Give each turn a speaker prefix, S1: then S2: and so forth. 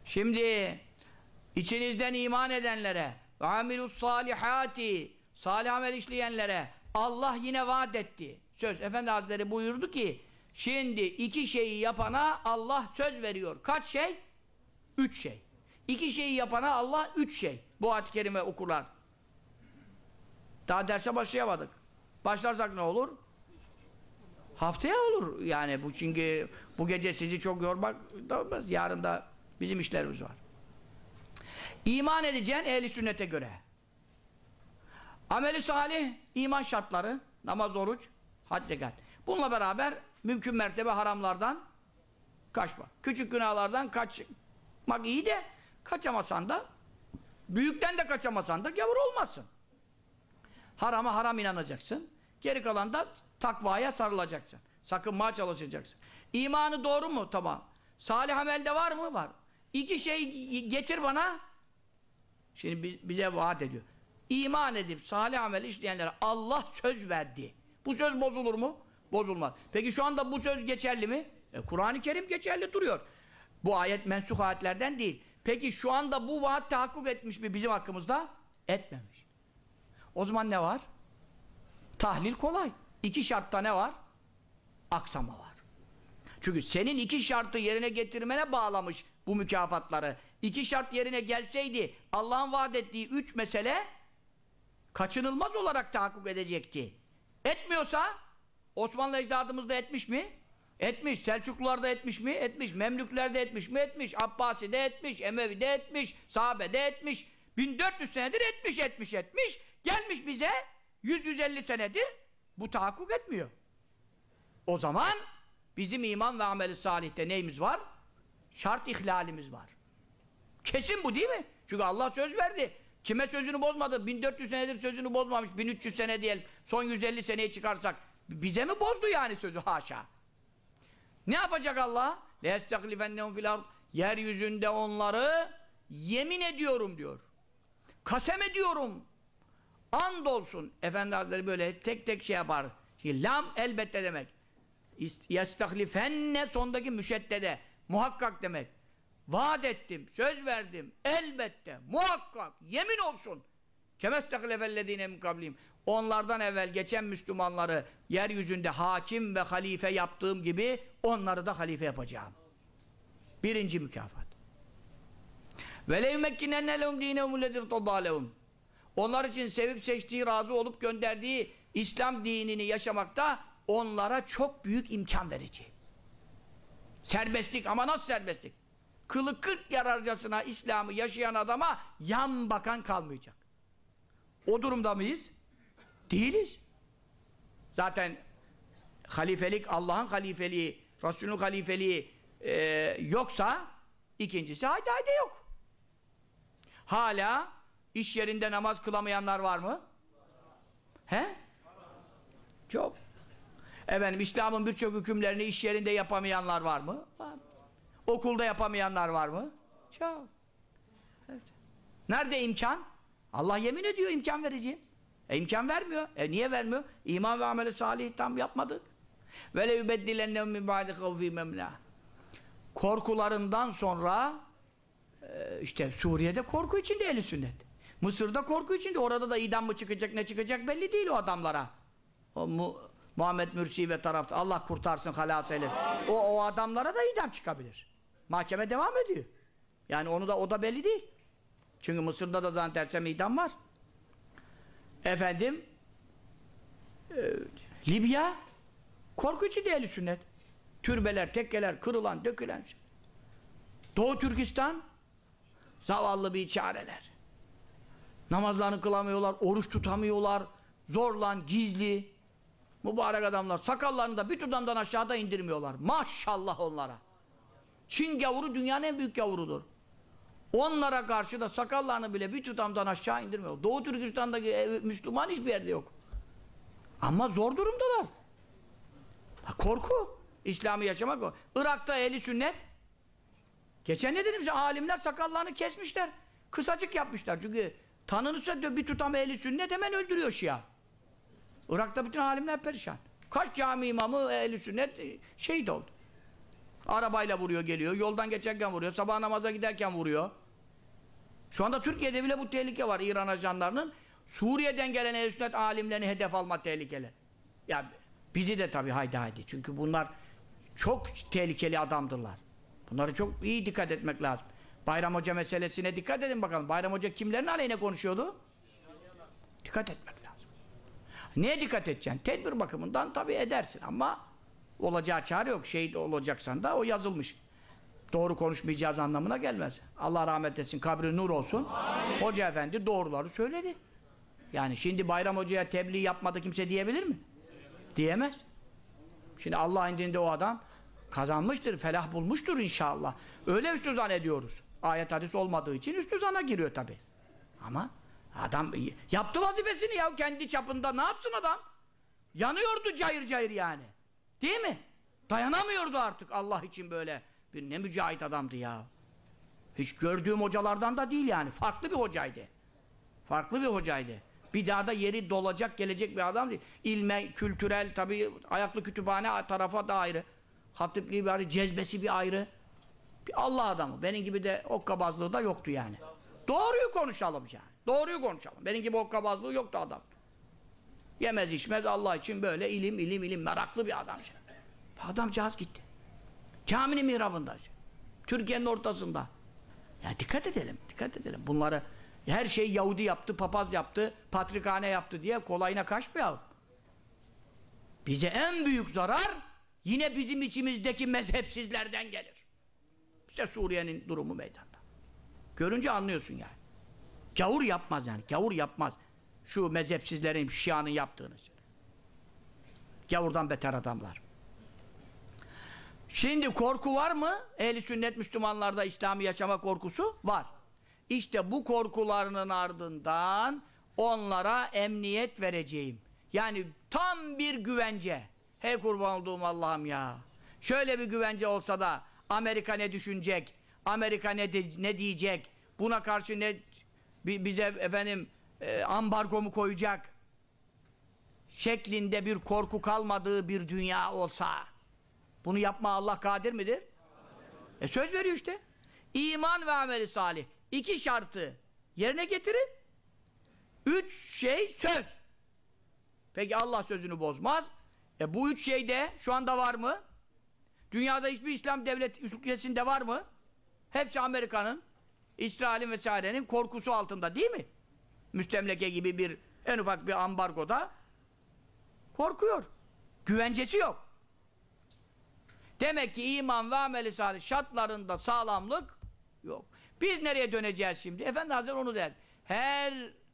S1: Şimdi içinizden iman edenlere ve amilus salihati salih amel işleyenlere Allah yine vaat etti. Söz. Efendi Hazretleri buyurdu ki şimdi iki şeyi yapana Allah söz veriyor. Kaç şey? 3 şey. İki şeyi yapana Allah 3 şey. Bu ayet-i kerime okurlar. Daha derse başlayamadık. Başlarsak ne olur? Haftaya olur. Yani bu çünkü bu gece sizi çok yormak da olmaz. Yarın da bizim işlerimiz var. İman edeceksin ehli sünnete göre. Ameli salih, iman şartları, namaz, oruç, hac, zekat. Bununla beraber mümkün mertebe haramlardan kaçmak. Küçük günahlardan kaçmak iyi de kaçamasan da büyükten de kaçamasan da gavur olmazsın. Harama haram inanacaksın. Geri kalan da takvaya sarılacaksın. Sakınmaya çalışacaksın. İmanı doğru mu? Tamam. Salih amelde var mı? Var. İki şey getir bana. Şimdi bize vaat ediyor. İman edip salih amel işleyenlere Allah söz verdi. Bu söz bozulur mu? Bozulmaz. Peki şu anda bu söz geçerli mi? Kur'an-ı Kerim geçerli duruyor. Bu ayet mensuh ayetlerden değil. Peki şu anda bu vaat tahakkuk etmiş mi bizim hakkımızda? Etmemiş. O zaman ne var? Tahlil kolay. İki şartta ne var? Aksama var. Çünkü senin iki şartı yerine getirmene bağlamış bu mükafatları. İki şart yerine gelseydi Allah'ın vaat ettiği 3 mesele kaçınılmaz olarak tahakkuk edecekti. Etmiyorsa Osmanlı ecdadımız da etmiş mi? Etmiş. Selçuklular da etmiş mi? Etmiş. Memlükler de etmiş mi? Etmiş. Abbasi de etmiş. Emevi de etmiş. Sahabe de etmiş. 1400 senedir etmiş. Gelmiş bize 100-150 senedir bu tahakkuk etmiyor. O zaman bizim iman ve amel-i salihte neyimiz var? Şart ihlalimiz var. Kesin bu değil mi? Çünkü Allah söz verdi. Kime sözünü bozmadı? 1400 senedir sözünü bozmamış. 1300 sene diyelim. Son 150 seneyi çıkarsak. Bize mi bozdu yani sözü? Haşa. Ne yapacak Allah? لَيَسْتَقْلِفَنَّهُمْ فِي الْأَرْضِ Yeryüzünde onları yemin ediyorum diyor. Kasem ediyorum. Andolsun. Efendi Hazretleri böyle tek tek şey yapar. Şimdi, lam elbette demek. يَسْتَقْلِفَنَّ sondaki müşeddede. Muhakkak demek. Vaat ettim, söz verdim, elbette, muhakkak, yemin olsun. Kemestekilefellezine min kablihim. Onlardan evvel geçen Müslümanları yeryüzünde hakim ve halife yaptığım gibi onları da halife yapacağım. Birinci mükafat. Ve leyumekkinenne lehum dinehum lezî irtadâ lehum. Onlar için sevip seçtiği, razı olup gönderdiği İslam dinini yaşamakta onlara çok büyük imkan vereceğim. Serbestlik, ama nasıl serbestlik? Kılı 40 yararcasına İslam'ı yaşayan adama yan bakan kalmayacak. O durumda mıyız? Değiliz. Zaten halifelik, Allah'ın halifeliği, Resul'ün halifeliği yoksa ikincisi haydi yok. Hala iş yerinde namaz kılamayanlar var mı? He? Çok. Efendim İslam'ın birçok hükümlerini iş yerinde yapamayanlar var mı? Var. Okulda yapamayanlar var mı? Çok. Evet. Nerede imkan? Allah yemin ediyor imkan vereceğim. İmkan vermiyor. Niye vermiyor? İman ve amel-i salih tam yapmadık. Ve leyubeddilennehum min ba'di havfihim emna. Korkularından sonra işte Suriye'de korku içinde ehl-i sünnet. Mısır'da korku içinde. Orada da idam mı çıkacak ne çıkacak belli değil o adamlara. O Muhammed Mürsi ve tarafta Allah kurtarsın, halas eylesin. O adamlara da idam çıkabilir. Mahkeme devam ediyor. Yani o da belli değil. Çünkü Mısır'da da zannedersem idam var. Efendim Libya korku içinde ehl-i sünnet. Türbeler, tekkeler, kırılan, dökülen. Doğu Türkistan zavallı bir çareler. Namazlarını kılamıyorlar, oruç tutamıyorlar, zorlan, gizli. Mübarek adamlar, sakallarını da bir tutamdan aşağıda indirmiyorlar. Maşallah onlara. Çin gavuru dünyanın en büyük gavurudur. Onlara karşı da sakallarını bile bir tutamdan aşağı indirmiyor. Doğu Türkistan'daki Müslüman hiçbir yerde yok. Ama zor durumdalar. Korku. İslam'ı yaşamak o. Irak'ta ehli sünnet. Geçen ne dedim size? Alimler sakallarını kesmişler. Kısacık yapmışlar. Çünkü tanınırsa bir tutam ehli sünnet hemen öldürüyor Şia. Irak'ta bütün alimler perişan. Kaç cami imamı ehli sünnet şehit oldu. Arabayla vuruyor geliyor, yoldan geçerken vuruyor, sabah namaza giderken vuruyor. Şu anda Türkiye'de bile bu tehlike var İran ajanlarının. Suriye'den gelen ehl-i sünnet alimlerini hedef alma tehlikeli. Ya bizi de tabii haydi. Çünkü bunlar çok tehlikeli adamdırlar. Bunları çok iyi dikkat etmek lazım. Bayram Hoca meselesine dikkat edin bakalım. Bayram Hoca kimlerin aleyhine konuşuyordu? Dikkat etmek lazım. Niye dikkat edeceksin? Tedbir bakımından tabii edersin ama olacağı çare yok. Şehit olacaksan da o yazılmış. Doğru konuşmayacağız anlamına gelmez. Allah rahmet etsin, kabri nur olsun. Amin. Hoca efendi doğruları söyledi. Yani şimdi Bayram Hoca'ya tebliğ yapmadı kimse diyebilir mi? Diyemez. Şimdi Allah indinde o adam kazanmıştır, felah bulmuştur inşallah. Öyle üstü zannediyoruz. Ayet hadis olmadığı için üstü zana giriyor tabi. Ama adam yaptı vazifesini ya kendi çapında, ne yapsın adam? Yanıyordu cayır cayır yani. Değil mi? Dayanamıyordu artık Allah için böyle. Bir ne mücahit adamdı ya. Hiç gördüğüm hocalardan da değil yani. Farklı bir hocaydı. Farklı bir hocaydı. Bir daha da yeri dolacak, gelecek bir adam değil. İlme, kültürel, tabii ayaklı kütüphane tarafa da ayrı. Hatipliği bir ayrı, cezbesi bir ayrı. Bir Allah adamı. Benim gibi de okkabazlığı da yoktu yani. Doğruyu konuşalım yani. Doğruyu konuşalım. Benim gibi okkabazlığı yoktu adam. Yemez içmez Allah için böyle ilim meraklı bir adam. Adamcağız gitti. Caminin mihrabında. Türkiye'nin ortasında. Ya dikkat edelim. Bunları her şeyi Yahudi yaptı, papaz yaptı, patrikhane yaptı diye kolayına kaçmayalım. Bize en büyük zarar yine bizim içimizdeki mezhepsizlerden gelir. İşte Suriye'nin durumu meydanda. Görünce anlıyorsun yani. Gavur yapmaz yani. Gavur yapmaz. Şu mezhepsizlerin, Şia'nın yaptığınız. Gavurdan beter adamlar. Şimdi korku var mı? Ehl-i sünnet Müslümanlarda İslam'ı yaşama korkusu var. İşte bu korkularının ardından onlara emniyet vereceğim. Yani tam bir güvence. Hey kurban olduğum Allah'ım ya. Şöyle bir güvence olsa da Amerika ne düşünecek? Amerika ne diyecek? Buna karşı ne bize efendim ambargo mu koyacak? Şeklinde bir korku kalmadığı bir dünya olsa. Bunu yapma Allah kadir midir? Söz veriyor işte. İman ve ameli salih. 2 şartı yerine getirin. 3 şey söz. Peki Allah sözünü bozmaz. Bu 3 şey de şu anda var mı? Dünyada hiçbir İslam devlet ülkesinde var mı? Hepsi Amerika'nın, İsrail'in vesairenin korkusu altında değil mi? Müstemleke gibi bir en ufak bir ambargoda korkuyor. Güvencesi yok. Demek ki iman ve ameli salih şartlarında sağlamlık yok. Biz nereye döneceğiz şimdi? Efendi Hazretleri onu der. Her